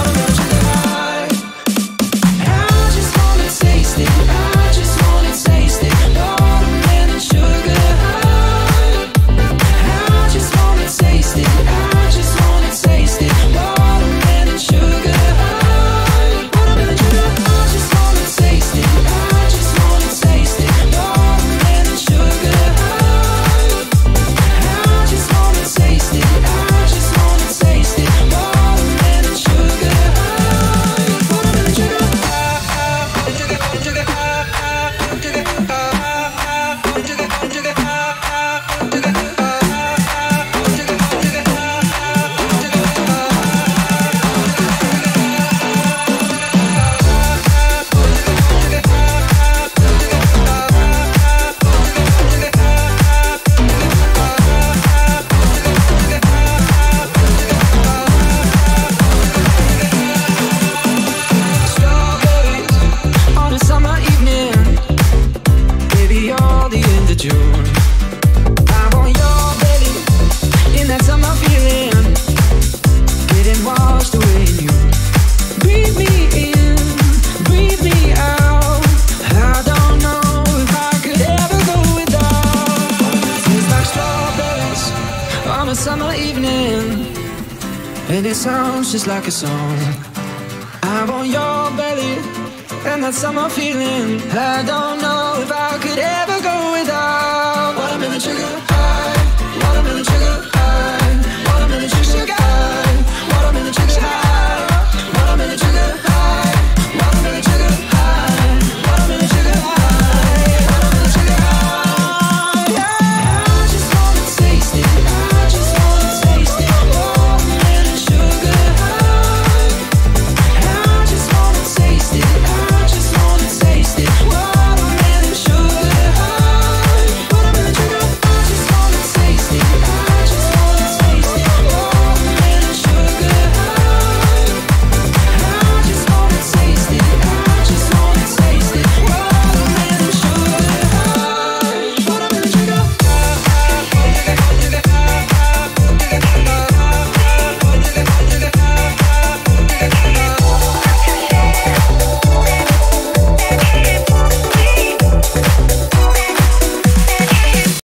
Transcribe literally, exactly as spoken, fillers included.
watermelon sugar high. I just wanna taste it, I just wanna taste it. Watermelon sugar high. I just wanna taste it, I just wanna taste it. Watermelon sugar high. Watermelon sugar. I just wanna taste it, I just wanna taste it. Watermelon sugar high. I just wanna taste it, I just wanna taste it. Watermelon sugar high. Watermelon sugar high. Sugar, sugar high. Sugar, high. Sugar, sugar high. Sugar, high. Sugar, sugar Strawberries on a summer evening, baby, all the end of June. I want your belly in that summer feeling, getting washed away in you. Breathe me in, breathe me out. I don't know if I could ever go without. Tastes like strawberries on a summer evening, and it sounds just like a song. I want your belly and that summer feeling. I don't know if I could ever go without watermelon sugar.